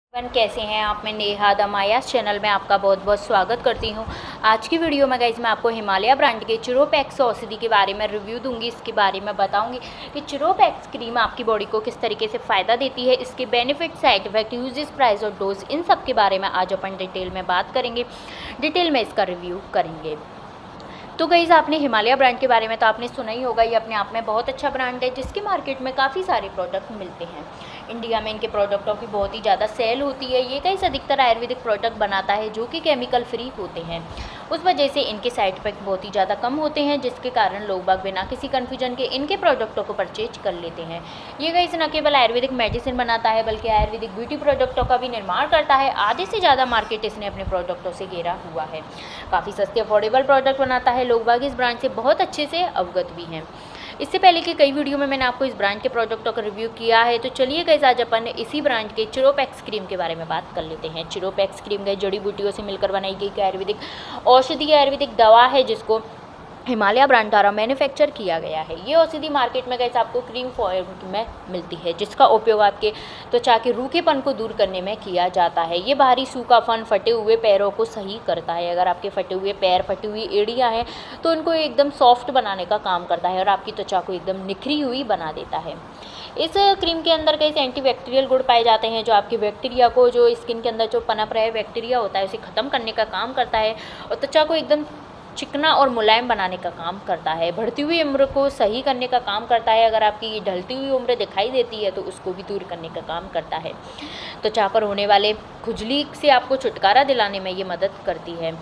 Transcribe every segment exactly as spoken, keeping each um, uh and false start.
One कैसे हैं आप। मैं नेहा दमायास चैनल में आपका बहुत बहुत स्वागत करती हूं। आज की वीडियो में गाइस मैं आपको हिमालय ब्रांड के चिरोपैक्स औषधि के बारे में रिव्यू दूंगी। इसके बारे में बताऊंगी कि चिरोपैक्स क्रीम आपकी बॉडी को किस तरीके से फ़ायदा देती है, इसके benefit, side effect, uses, price और डोज, इन सब के बारे में आज अपन डिटेल में बात करेंगे, डिटेल में इसका रिव्यू करेंगे। तो गाइस आपने हिमालय ब्रांड के बारे में तो आपने सुना ही होगा। ये अपने आप में बहुत अच्छा ब्रांड है जिसके मार्केट में काफ़ी सारे प्रोडक्ट मिलते हैं। इंडिया में इनके प्रोडक्टों की बहुत ही ज़्यादा सेल होती है। ये गाइस अधिकतर आयुर्वेदिक प्रोडक्ट बनाता है जो कि केमिकल फ्री होते हैं। उस वजह से इनके साइड इफेक्ट बहुत ही ज़्यादा कम होते हैं, जिसके कारण लोग बाग बिना किसी कन्फ्यूजन के इनके प्रोडक्टों को परचेज कर लेते हैं। ये गाइस न केवल आयुर्वेदिक मेडिसिन बनाता है बल्कि आयुर्वेदिक ब्यूटी प्रोडक्टों का भी निर्माण करता है। आधे से ज़्यादा मार्केट इसने अपने प्रोडक्टों से घेरा हुआ है। काफ़ी सस्ते अफोर्डेबल प्रोडक्ट बनाता है। लोग बाग इस ब्रांड से बहुत अच्छे से अवगत भी हैं। इससे पहले कि कई वीडियो में मैंने आपको इस ब्रांड के प्रोडक्टों का रिव्यू किया है। तो चलिए गाइस आज अपन इसी ब्रांड के चिरोपैक्स क्रीम के बारे में बात कर लेते हैं। चिरोपैक्स क्रीम गाइस जड़ी बूटियों से मिलकर बनाई गई आयुर्वेदिक औषधि आयुर्वेदिक दवा है जिसको हिमालय ब्रांड द्वारा मैन्युफैक्चर किया गया है। ये औषधि मार्केट में गाइस आपको क्रीम फॉर्म में मिलती है, जिसका उपयोग आपके त्वचा के रूखेपन को दूर करने में किया जाता है। ये बाहरी सूखापन, फटे हुए पैरों को सही करता है। अगर आपके फटे हुए पैर, फटी हुई एड़ियाँ हैं तो उनको एकदम सॉफ्ट बनाने का काम करता है और आपकी त्वचा को एकदम निखरी हुई बना देता है। इस क्रीम के अंदर कई एंटीबैक्टीरियल गुण पाए जाते हैं जो आपके बैक्टीरिया को, जो स्किन के अंदर जो पनप रहे बैक्टीरिया होता है, उसे ख़त्म करने का काम करता है और त्वचा को एकदम चिकना और मुलायम बनाने का काम करता है। बढ़ती हुई उम्र को सही करने का काम करता है। अगर आपकी ढलती हुई उम्र दिखाई देती है तो उसको भी दूर करने का काम करता है। त्वचा पर होने वाले खुजली से आपको छुटकारा दिलाने में ये मदद करती है।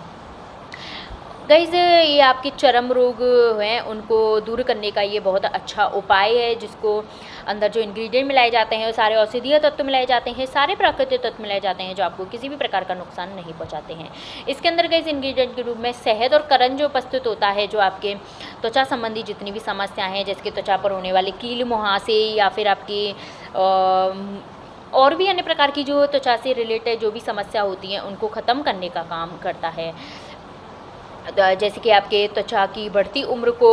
गाइस ये आपके चर्म रोग हैं उनको दूर करने का ये बहुत अच्छा उपाय है, जिसको अंदर जो इंग्रेडिएंट मिलाए जाते हैं वो सारे औषधीय तत्व मिलाए जाते हैं, सारे प्राकृतिक तत्व मिलाए जाते हैं जो आपको किसी भी प्रकार का नुकसान नहीं पहुंचाते हैं। इसके अंदर गाइस इंग्रेडिएंट के रूप में शहद और करन जो उपस्थित होता है, जो आपके त्वचा संबंधी जितनी भी समस्याएँ हैं, जैसे कि त्वचा पर होने वाले कील मुहासे या फिर आपकी और भी अन्य प्रकार की जो त्वचा से रिलेटेड जो भी समस्या होती हैं उनको ख़त्म करने का काम करता है। जैसे कि आपके त्वचा की बढ़ती उम्र को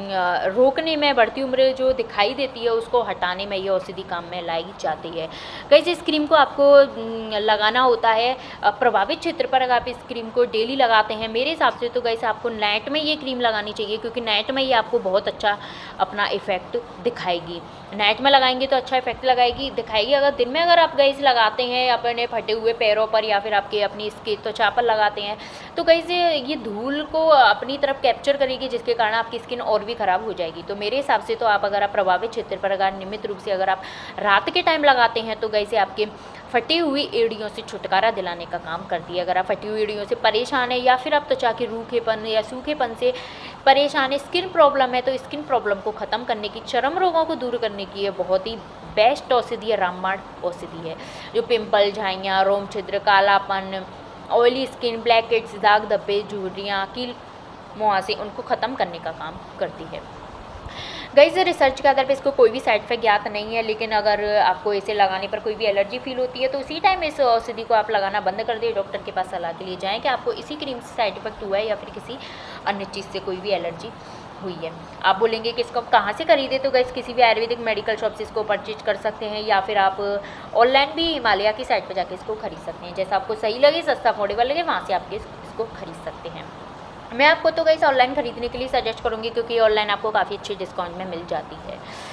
रोकने में, बढ़ती उम्र जो दिखाई देती है उसको हटाने में ये औषधि काम में लाई जाती है। गाइस इस क्रीम को आपको लगाना होता है प्रभावित क्षेत्र पर। अगर आप इस क्रीम को डेली लगाते हैं मेरे हिसाब से तो गाइस आपको नाइट में ये क्रीम लगानी चाहिए, क्योंकि नाइट में ये आपको बहुत अच्छा अपना इफ़ेक्ट दिखाएगी। नाइट में लगाएंगे तो अच्छा इफेक्ट लगाएगी दिखाएगी। अगर दिन में अगर आप गाइस लगाते हैं अपने फटे हुए पैरों पर या फिर आपके अपनी इसके त्वचा पर लगाते हैं तो गाइस ये धूल को अपनी तरफ कैप्चर करेगी, जिसके कारण आपकी स्किन और भी ख़राब हो जाएगी। तो मेरे हिसाब से तो आप अगर आप प्रभावित क्षेत्र पर अगर नियमित रूप से अगर आप रात के टाइम लगाते हैं तो गाइस आपके फटी हुई एड़ियों से छुटकारा दिलाने का काम करती है। अगर आप फटी हुई एड़ियों से परेशान है या फिर आप त्वचा के रूखेपन या सूखेपन से परेशान है, स्किन प्रॉब्लम है, तो स्किन प्रॉब्लम को ख़त्म करने की, चर्म रोगों को दूर करने की ये बहुत ही बेस्ट औषधि है, रामबाण औषधि है, जो पिंपल, झाइयाँ, रोम छिद्र, कालापन, ऑयली स्किन, ब्लैक हेड्स, दाग धब्बे, झुर्रियाँ, कील मुहासे, उनको ख़त्म करने का काम करती है। गाइस रिसर्च के आधार पर इसको कोई भी साइड इफेक्ट ज्ञात नहीं है, लेकिन अगर आपको इसे लगाने पर कोई भी एलर्जी फील होती है तो उसी टाइम इस औषधि को आप लगाना बंद कर दें। डॉक्टर के पास सलाह के लिए जाएं कि आपको इसी क्रीम से साइड इफेक्ट हुआ है या फिर किसी अन्य चीज़ से कोई भी एलर्जी हुई है। आप बोलेंगे कि इसको कहाँ से खरीदे, तो गाइस किसी भी आयुर्वेदिक मेडिकल शॉप से इसको परचेज कर सकते हैं या फिर आप ऑनलाइन भी हिमालय की साइट पर जाके इसको खरीद सकते हैं। जैसा आपको सही लगे, सस्ता अफोर्डेबल लगे, वहाँ से आप इसको खरीद सकते हैं। मैं आपको तो गाइस ऑनलाइन खरीदने के लिए सजेस्ट करूँगी, क्योंकि ऑनलाइन आपको काफ़ी अच्छी डिस्काउंट में मिल जाती है।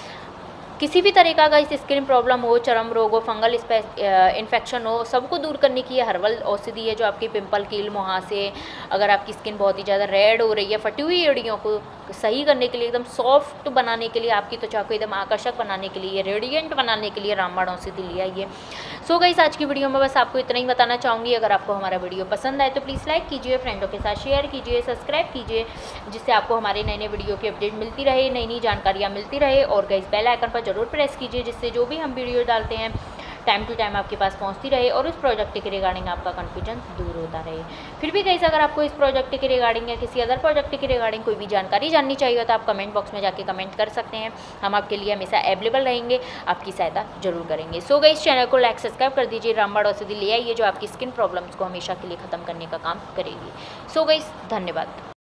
किसी भी तरह का गाइस स्किन प्रॉब्लम हो, चर्म रोग हो, फंगल इन्फेक्शन हो, सबको दूर करने की ये हर्बल औषधि है जो आपकी पिंपल, कील मुहासे, अगर आपकी स्किन बहुत ही ज़्यादा रेड हो रही है, फटी हुई एड़ियों को सही करने के लिए, एकदम सॉफ्ट बनाने के लिए, आपकी त्वचा को एकदम आकर्षक बनाने के लिए, रेडिएंट बनाने के लिए रामबाण औषधि लिया ये। सो गाइस आज की वीडियो में बस आपको इतना ही बताना चाहूँगी। अगर आपको हमारा वीडियो पसंद आए तो प्लीज़ लाइक कीजिए, फ्रेंडों के साथ शेयर कीजिए, सब्सक्राइब कीजिए, जिससे आपको हमारे नए नए वीडियो की अपडेट मिलती रहे, नई नई जानकारियाँ मिलती रहे। और गाइस बेल आइकन पर जरूर प्रेस कीजिए, जिससे जो भी हम वीडियो डालते हैं टाइम टू टाइम आपके पास पहुंचती रहे और उस प्रोजेक्ट के रिगार्डिंग आपका कन्फ्यूजन दूर होता रहे। फिर भी गाइस अगर आपको इस प्रोजेक्ट के रिगार्डिंग या किसी अदर प्रोजेक्ट के रिगार्डिंग कोई भी जानकारी जाननी चाहिए तो आप कमेंट बॉक्स में जाके कमेंट कर सकते हैं। हम आपके लिए हमेशा अवेलेबल रहेंगे, आपकी सहायता जरूर करेंगे। सो गाइस चैनल को लाइक सब्सक्राइब कर दीजिए। रामबाण औषधि ले आइए जो आपकी स्किन प्रॉब्लम्स को हमेशा के लिए ख़त्म करने का काम करेगी। सो गाइस धन्यवाद।